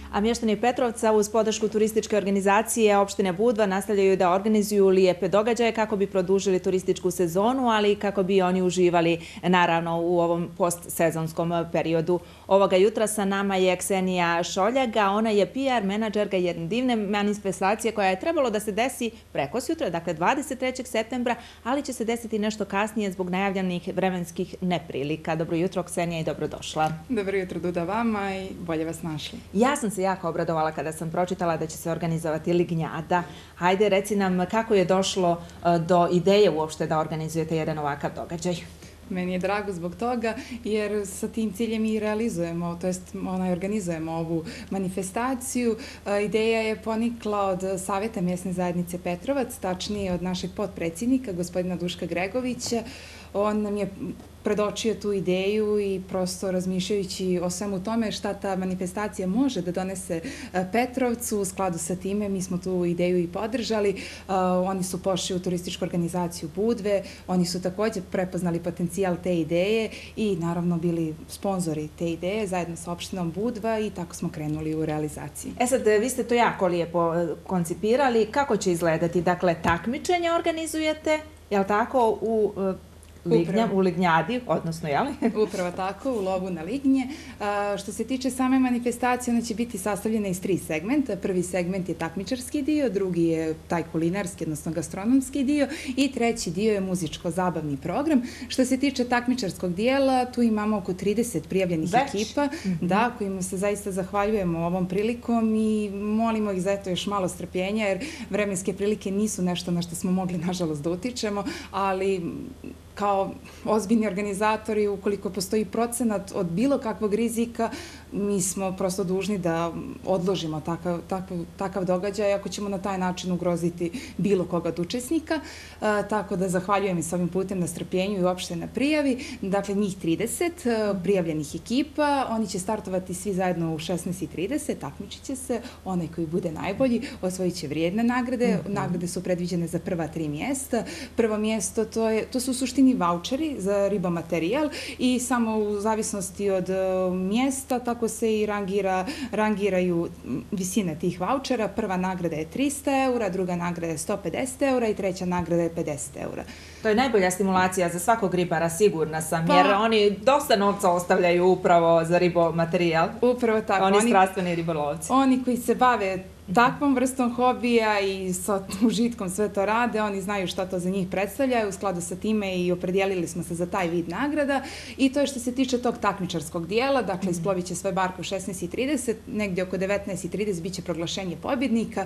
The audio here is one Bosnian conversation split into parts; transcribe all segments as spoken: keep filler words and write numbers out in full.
A mještani Petrovca uz podršku turističke organizacije opštine Budva nastavljaju da organizuju lijepe događaje kako bi produžili turističku sezonu, ali i kako bi oni uživali naravno u ovom postsezonskom periodu. Ovoga jutra sa nama je Ksenija Šoljaga, ona je P R menadžerka jedne divne manifestacije koja je trebalo da se desi prekosjutra, dakle dvadeset trećeg septembra, ali će se desiti nešto kasnije zbog najavljenih vremenskih neprilika. Dobro jutro, Ksenija, i dobrodošla. Dobro jutro, Duda, vama i bolje vas našli. Ja sam se jako obradovala kada sam pročitala da će se organizovati Lignjada. Hajde, reci nam kako je došlo do ideje uopšte da organizujete jedan ovakav događaj. Meni je drago zbog toga jer sa tim ciljem i realizujemo, to jest onaj organizujemo ovu manifestaciju. Ideja je ponikla od Savjeta mjesne zajednice Petrovac, tačnije od našeg potpredsjednika, gospodina Duška Gregovića. On nam je predočio tu ideju i prosto razmišljajući o svemu tome šta ta manifestacija može da donese Petrovcu. U skladu sa time mi smo tu ideju i podržali. Oni su pošli u turističku organizaciju Budve, oni su također prepoznali potencijal te ideje i naravno bili sponzori te ideje zajedno sa opštinom Budva i tako smo krenuli u realizaciji. E sad, vi ste to jako lijepo koncipirali. Kako će izgledati? Dakle, takmičenje organizujete, je li tako, u Lignja, u Lignjadi, odnosno, jel? Upravo tako, u lovu na lignje. Što se tiče same manifestacije, ona će biti sastavljena iz tri segmenta. Prvi segment je takmičarski dio, drugi je taj kulinarski, odnosno gastronomski dio i treći dio je muzičko-zabavni program. Što se tiče takmičarskog dijela, tu imamo oko trideset prijavljenih ekipa, da, kojima se zaista zahvaljujemo ovom prilikom i molimo ih za eto još malo strpljenja, jer vremenske prilike nisu nešto na što smo mogli, nažalost, da utičemo, ali kao ozbiljni organizatori, ukoliko postoji procenat od bilo kakvog rizika, mi smo prosto dužni da odložimo takav, takav, takav događaj ako ćemo na taj način ugroziti bilo koga od učesnika. E, tako da zahvaljujem i s ovim putem na strpljenju i uopšte na prijavi. Dakle, njih trideset prijavljenih ekipa, oni će startovati svi zajedno u šesnaest i trideset, takmičit će se, onaj koji bude najbolji osvojit će vrijedne nagrade. Mm-hmm. Nagrade su predviđene za prva tri mjesta. Prvo mjesto to, je, to su u suštini vaučeri za ribomaterijal i samo u zavisnosti od mjesta tako se i rangira, rangiraju visine tih vaučera. Prva nagrada je trista eura, druga nagrada je sto pedeset eura i treća nagrada je pedeset eura. To je najbolja stimulacija za svakog ribara, sigurna sam, jer pa, oni dosta novca ostavljaju upravo za ribomaterijal. Upravo tako. Oni, oni strastveni ribolovci. Oni koji se bave takvom vrstom hobija i sa užitkom sve to rade, oni znaju šta to za njih predstavlja. U skladu sa time i opredijelili smo se za taj vid nagrada i to je što se tiče tog takmičarskog dijela. Dakle, isplovit će sve barke u šesnaest i trideset, negdje oko devetnaest i trideset bit će proglašenje pobjednika,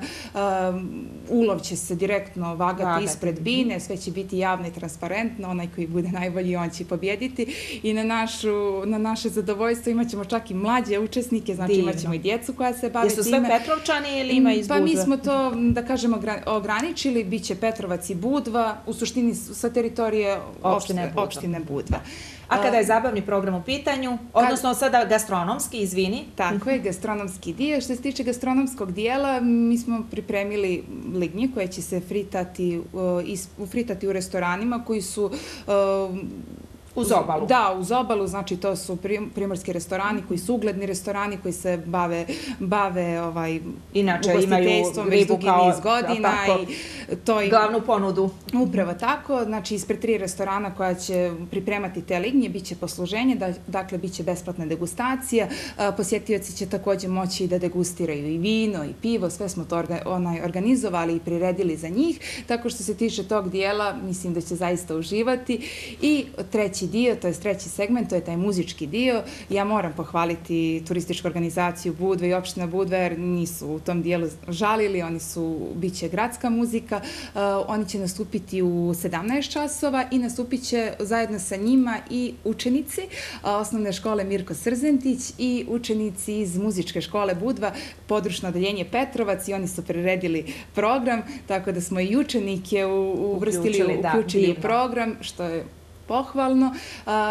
um, ulov će se direktno vagati Vagati. ispred bine, sve će biti javno i transparentno, onaj koji bude najbolji on će pobjediti i na, našu, na naše zadovoljstvo imat ćemo čak i mlađe učesnike, znači Divno. imat ćemo i djecu koja se bave time. Jesu sve Petrovčani ili ima iz Budve? Pa mi smo to, da kažemo, ograničili, bit će Petrovac i Budva, u suštini sa teritorije opštine Budva. Opštine Budva. A kada je zabavni program u pitanju, odnosno sada gastronomski, izvini. Tako je, gastronomski dio. Što se tiče gastronomskog dijela, mi smo pripremili lignje koje će se fritati, fritati u restoranima koji su uz obalu. Da, uz obalu, znači to su primorski restorani koji su ugledni restorani koji se bave, bave ovaj, inače imaju ribu kao godina tako, i to i glavnu ponudu. Upravo tako, znači ispred tri restorana koja će pripremati te lignje bit će posluženje, da, dakle bit će besplatna degustacija, posjetioci će također moći da degustiraju i vino i pivo, sve smo to orga, onaj, organizovali i priredili za njih, tako što se tiče tog dijela, mislim da će zaista uživati. I treći dio, to je treći segment, to je taj muzički dio. Ja moram pohvaliti turističku organizaciju Budve i opština Budva jer nisu u tom dijelu žalili, oni su, bit će gradska muzika, uh, oni će nastupiti u sedamnaest časova i nastupit će zajedno sa njima i učenici uh, osnovne škole Mirko Srzentić i učenici iz muzičke škole Budva, područno odeljenje Petrovac i oni su priredili program, tako da smo i učenike u, uvrstili, uključili, da, uključili u program, što je pohvalno.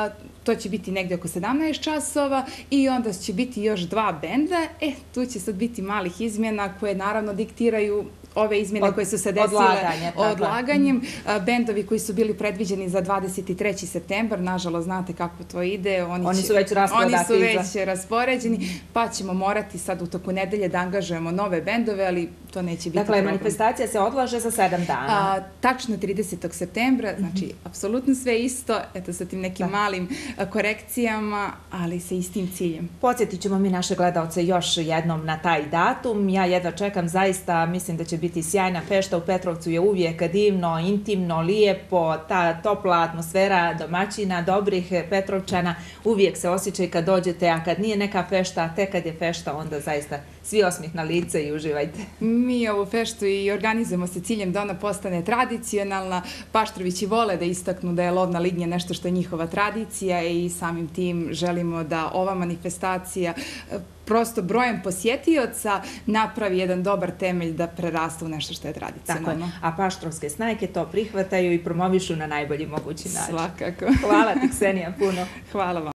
to će biti negde oko sedamnaest časova i onda će biti još dva benda. E, tu će sad biti malih izmjena koje naravno diktiraju ove izmjene Od, koje su se desile odlaganje, odlaganjem. Mm. Bendovi koji su bili predviđeni za dvadeset treći septembar, nažalost, znate kako to ide. Oni, oni će, su već raspodati. Oni su već raspoređeni, pa ćemo morati sad u toku nedelje da angažujemo nove bendove, ali to neće biti dakle, problem. Dakle, manifestacija se odlaže za sedam dana. A, tačno tridesetog septembra, znači, mm-hmm. apsolutno sve isto, eto sa tim nekim da. malim a, korekcijama, ali sa istim ciljem. Podsjetit ćemo mi naše gledalce još jednom na taj datum. Ja jedva čekam, zaista mislim da će biti sjajna fešta. U Petrovcu je uvijek divno, intimno, lijepo, ta topla atmosfera domaćina, dobrih Petrovčana uvijek se osjeća i kad dođete, a kad nije neka fešta, a tek kad je fešta, onda zaista svi osmih na lice i uživajte. Mi ovu feštu i organizujemo sa ciljem da ona postane tradicionalna. Paštrovići vole da istaknu da je lov na lignje nešto što je njihova tradicija i samim tim želimo da ova manifestacija prosto brojem posjetioca napravi jedan dobar temelj da prerasta u nešto što je tradicionalno. Tako je. A paštrovske snajke to prihvataju i promovišu na najbolji mogući način. Svakako. Hvala ti, Ksenija, puno. Hvala vam.